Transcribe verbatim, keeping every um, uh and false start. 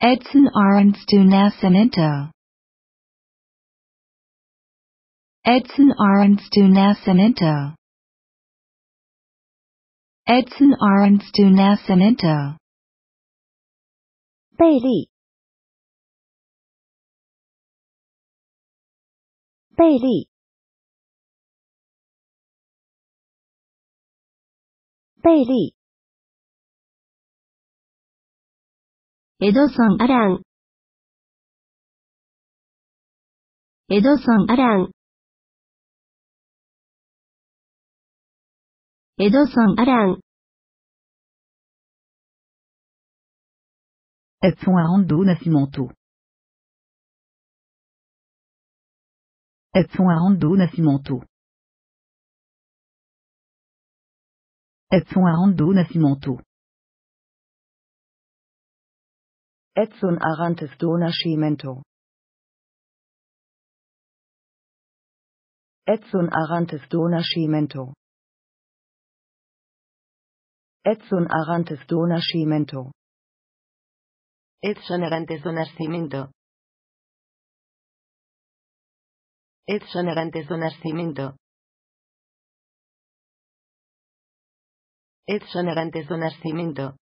Edson Arantes do Nascimento. Edson Arantes do Nascimento. Edson Arantes do Nascimento. 贝利，贝利，贝利。エドソン・アラン、エドソン・アラン、エドソン・アラン。 Edson Arantes do Nascimento. Edson Arantes do Nascimento. Edson Arantes do Nascimento. Edson Arantes do Nascimento. Edson Arantes do Nascimento. Edson Arantes do Nascimento. Edson Arantes do Nascimento. Edson Arantes do Nascimento. Edson Arantes do Nascimento.